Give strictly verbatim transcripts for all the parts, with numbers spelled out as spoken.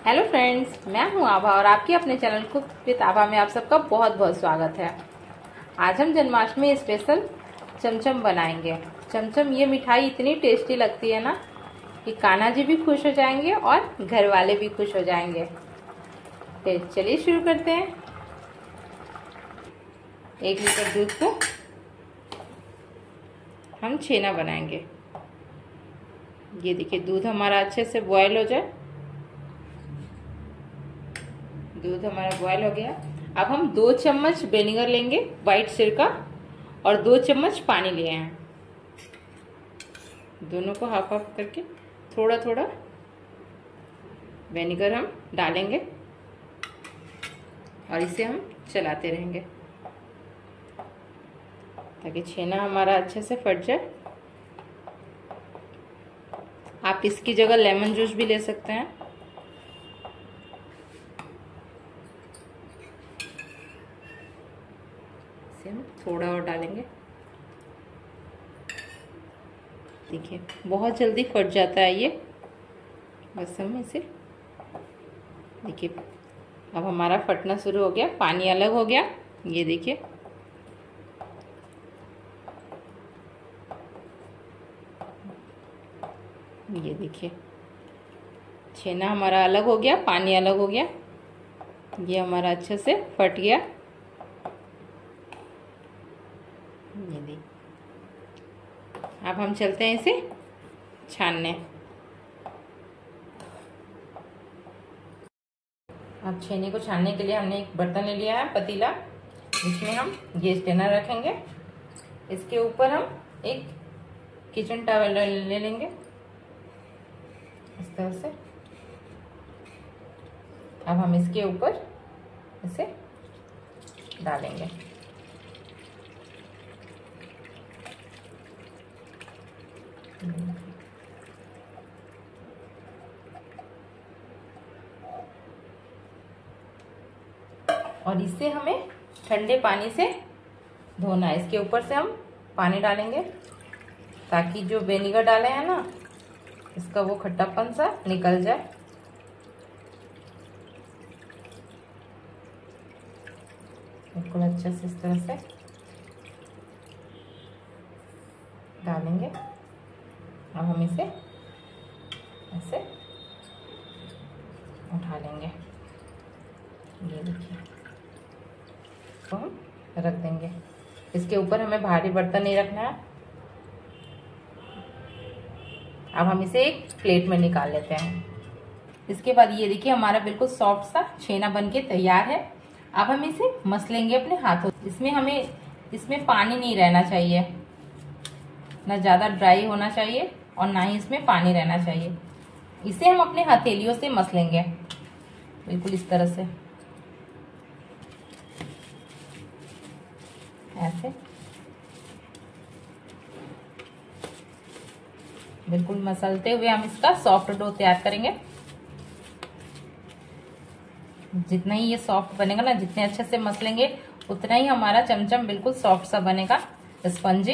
Hello friends, मैं हूं आभा और आपके अपने चैनल कुक विद आभा में आप सबका बहुत बहुत स्वागत है। आज हम जन्माष्टमी स्पेशल चमचम बनाएंगे। चमचम ये मिठाई इतनी टेस्टी लगती है ना कि कान्हा जी भी खुश हो जाएंगे और घर वाले भी खुश हो जाएंगे। तो चलिए शुरू करते हैं। एक लीटर दूध को हम छेना बनाएंगे। ये देखिए, दूध हमारा अच्छे से बॉयल हो जाए। दूध हमारा बॉयल हो गया। अब हम दो चम्मच विनेगर लेंगे, वाइट सिरका, और दो चम्मच पानी लिए हैं। दोनों को हाफ हाफ करके थोड़ा थोड़ा विनेगर हम डालेंगे और इसे हम चलाते रहेंगे ताकि छेना हमारा अच्छे से फट जाए। आप इसकी जगह लेमन जूस भी ले सकते हैं। हम थोड़ा और डालेंगे। देखिए, बहुत जल्दी फट जाता है ये। बस हम इसे देखिए, अब हमारा फटना शुरू हो गया, पानी अलग हो गया। ये देखिए, ये देखिए छेना हमारा अलग हो गया, पानी अलग हो गया। ये हमारा अच्छे से फट गया। ये देखिए, अब हम चलते हैं इसे छानने। अब छेने को छानने के लिए हमने एक बर्तन ले लिया है, पतीला, जिसमें हम गैस स्टेनर रखेंगे। इसके ऊपर हम एक किचन टॉवल ले लेंगे इस तरह से। अब हम इसके ऊपर इसे डालेंगे। और इसे हमें ठंडे पानी से धोना है। इसके ऊपर से हम पानी डालेंगे ताकि जो विनेगर डाले हैं ना, इसका वो खट्टापन सा निकल जाए। बिल्कुल अच्छे से इस तरह से डालेंगे। अब हम इसे ऐसे उठा लेंगे। ये देखिए, तो हम रख देंगे। इसके ऊपर हमें भारी बर्तन नहीं रखना है। अब हम इसे एक प्लेट में निकाल लेते हैं। इसके बाद ये देखिए, हमारा बिल्कुल सॉफ्ट सा छेना बनके तैयार है। अब हम इसे मसलेंगे अपने हाथों। इसमें हमें इसमें पानी नहीं रहना चाहिए, ना ज़्यादा ड्राई होना चाहिए और ना ही इसमें पानी रहना चाहिए। इसे हम अपने हथेलियों से मसलेंगे, बिल्कुल इस तरह से, ऐसे बिल्कुल मसलते हुए हम इसका सॉफ्ट डो तैयार करेंगे। जितना ही ये सॉफ्ट बनेगा ना, जितने अच्छे से मसलेंगे, उतना ही हमारा चमचम बिल्कुल सॉफ्ट सा बनेगा, स्पंजी।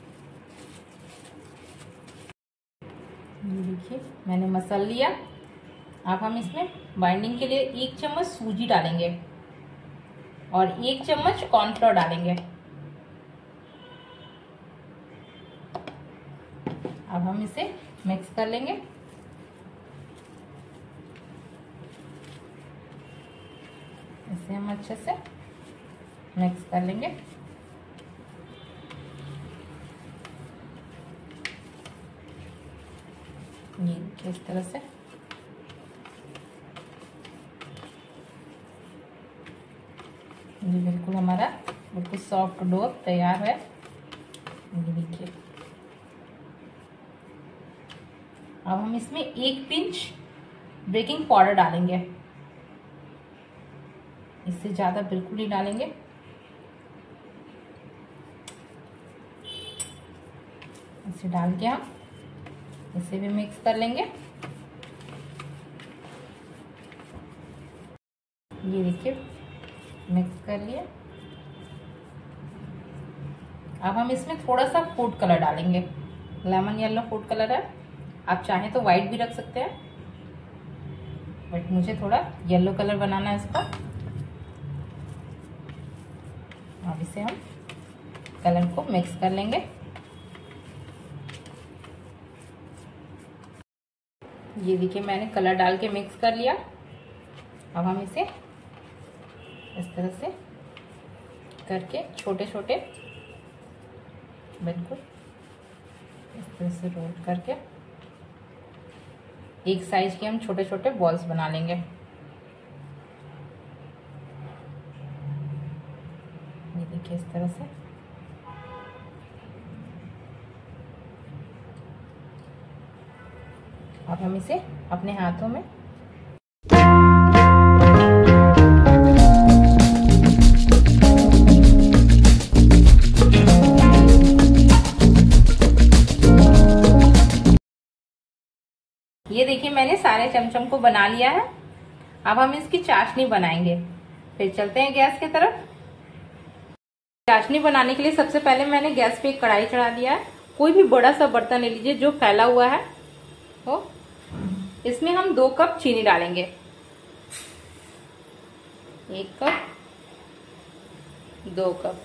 ये देखिए, मैंने मसल लिया। अब हम इसमें बाइंडिंग के लिए एक चम्मच सूजी डालेंगे और एक चम्मच कॉर्नफ्लोर डालेंगे। अब हम इसे मिक्स कर लेंगे। इसे हम अच्छे से मिक्स कर लेंगे। ये इस तरह से ये बिल्कुल हमारा बिल्कुल सॉफ्ट डो तैयार है। ये देखिए, अब हम इसमें एक पिंच बेकिंग पाउडर डालेंगे। इससे ज्यादा बिल्कुल नहीं डालेंगे। इसे डाल के हम इसे भी मिक्स कर लेंगे। ये देखिए, मिक्स कर लिया। अब हम इसमें थोड़ा सा फूड कलर डालेंगे। लेमन येलो फूड कलर है, आप चाहें तो व्हाइट भी रख सकते हैं। बट मुझे थोड़ा येलो कलर बनाना है इसका। अब इसे हम कलर को मिक्स कर लेंगे। ये देखिए मैंने कलर डाल के मिक्स कर लिया। अब हम इसे इस तरह से करके छोटे छोटे बिल्कुल इस तरह से रोल करके एक साइज के हम छोटे छोटे बॉल्स बना लेंगे। ये देखिए इस तरह से। अब हम इसे अपने हाथों में ये देखिए मैंने सारे चमचम को बना लिया है। अब हम इसकी चाशनी बनाएंगे। फिर चलते हैं गैस की तरफ। चाशनी बनाने के लिए सबसे पहले मैंने गैस पे एक कढ़ाई चढ़ा दिया है। कोई भी बड़ा सा बर्तन ले लीजिए जो फैला हुआ है। तो इसमें हम दो कप चीनी डालेंगे। एक कप, दो कप,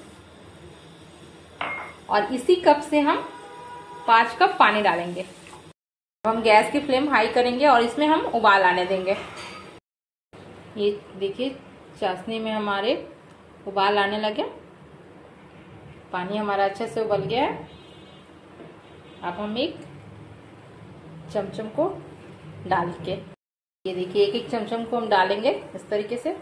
और इसी कप से हम पांच कप पानी डालेंगे। हम गैस की फ्लेम हाई करेंगे और इसमें हम उबाल आने देंगे। ये देखिए चाशनी में हमारे उबाल आने लगे। पानी हमारा अच्छे से उबल गया है। अब हम एक चमचम को डाल के, ये देखिए एक एक चमचम को हम डालेंगे इस तरीके से।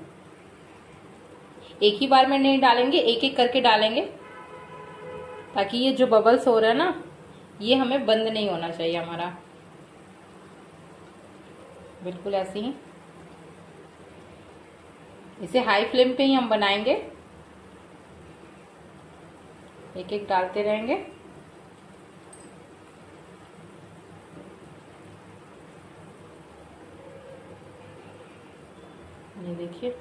एक ही बार में नहीं डालेंगे, एक एक करके डालेंगे, ताकि ये जो बबल्स हो रहा है ना, ये हमें बंद नहीं होना चाहिए हमारा। बिल्कुल ऐसे ही इसे हाई फ्लेम पे ही हम बनाएंगे। एक एक डालते रहेंगे। ये देखिए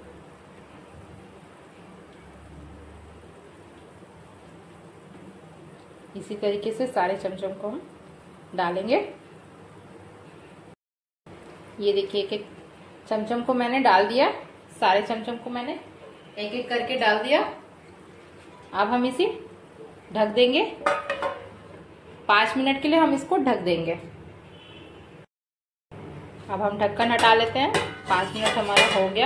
इसी तरीके से सारे चमचम को हम डालेंगे। ये देखिए एक एक चमचम को मैंने डाल दिया। सारे चमचम को मैंने एक एक करके डाल दिया। अब हम इसे ढक देंगे। पाँच मिनट के लिए हम इसको ढक देंगे। अब हम ढक्कन हटा लेते हैं। पाँच मिनट हमारा हो गया।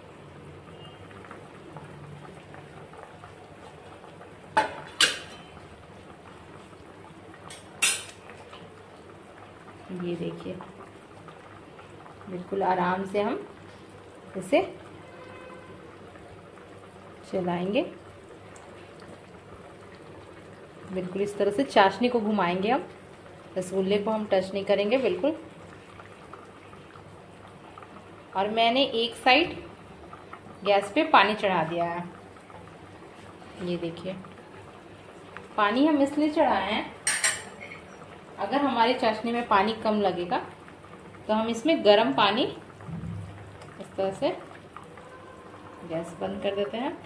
ये देखिए बिल्कुल आराम से हम इसे चलाएंगे। बिल्कुल इस तरह से चाशनी को घुमाएंगे। हम रसगुल्ले को हम टच नहीं करेंगे बिल्कुल। और मैंने एक साइड गैस पे पानी चढ़ा दिया है। ये देखिए पानी हम इसलिए चढ़ाए हैं, अगर हमारी चाशनी में पानी कम लगेगा तो हम इसमें गर्म पानी इस तरह से गैस बंद कर देते हैं।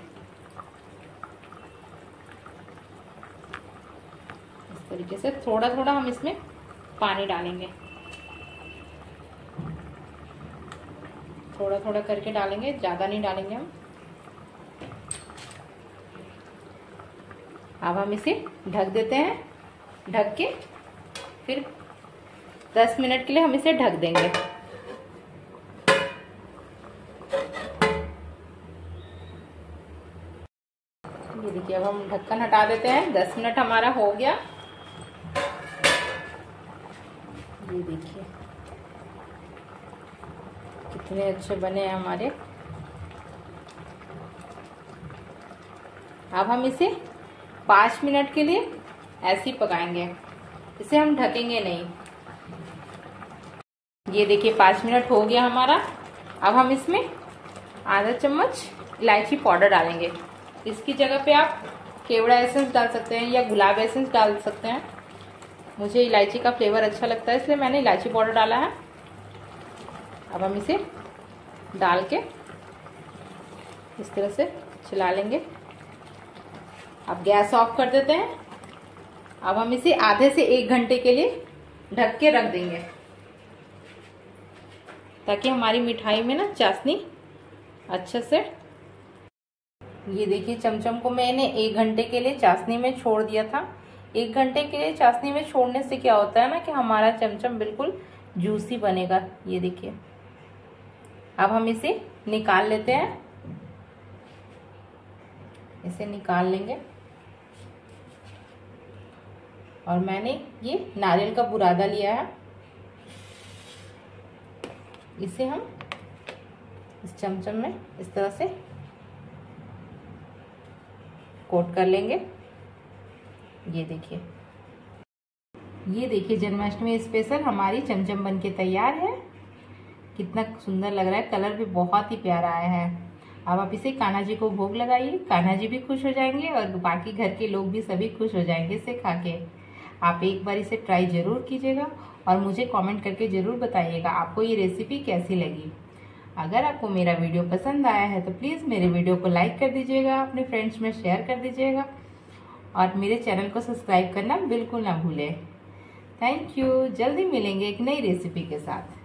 इस तरीके से थोड़ा थोड़ा हम इसमें पानी डालेंगे। थोड़ा थोड़ा करके डालेंगे, ज्यादा नहीं डालेंगे हम। अब हम इसे ढक देते हैं। ढक के फिर दस मिनट के लिए हम इसे ढक देंगे। ये देखिए अब हम ढक्कन हटा देते हैं। दस मिनट हमारा हो गया। ये देखिए कितने अच्छे बने हैं हमारे। अब हम इसे पाँच मिनट के लिए ऐसे ही पकाएंगे। इसे हम ढकेंगे नहीं। ये देखिए पाँच मिनट हो गया हमारा। अब हम इसमें आधा चम्मच इलायची पाउडर डालेंगे। इसकी जगह पे आप केवड़ा एसेंस डाल सकते हैं या गुलाब एसेंस डाल सकते हैं। मुझे इलायची का फ्लेवर अच्छा लगता है, इसलिए मैंने इलायची पाउडर डाला है। अब हम इसे डाल के इस तरह से चला लेंगे। अब गैस ऑफ कर देते हैं। अब हम इसे आधे से एक घंटे के लिए ढक के रख देंगे, ताकि हमारी मिठाई में ना चाशनी अच्छे से। ये देखिए चमचम को मैंने एक घंटे के लिए चाशनी में छोड़ दिया था। एक घंटे के लिए चाशनी में छोड़ने से क्या होता है ना कि हमारा चमचम बिल्कुल जूसी बनेगा। ये देखिए अब हम इसे निकाल लेते हैं। इसे निकाल लेंगे और मैंने ये नारियल का बुरादा लिया है, इसे हम इस चमचम में इस तरह से कोट कर लेंगे। ये देखिए ये देखिए जन्माष्टमी स्पेशल हमारी चमचम बनके तैयार है। कितना सुंदर लग रहा है, कलर भी बहुत ही प्यारा आया है। अब आप इसे कान्हा जी को भोग लगाइए, कान्हा जी भी खुश हो जाएंगे और बाकी घर के लोग भी सभी खुश हो जाएंगे इसे खा के। आप एक बार इसे ट्राई जरूर कीजिएगा और मुझे कमेंट करके जरूर बताइएगा आपको ये रेसिपी कैसी लगी। अगर आपको मेरा वीडियो पसंद आया है तो प्लीज़ मेरे वीडियो को लाइक कर दीजिएगा, अपने फ्रेंड्स में शेयर कर दीजिएगा और मेरे चैनल को सब्सक्राइब करना बिल्कुल ना भूलें। Thank you. जल्दी मिलेंगे एक नई रेसिपी के साथ।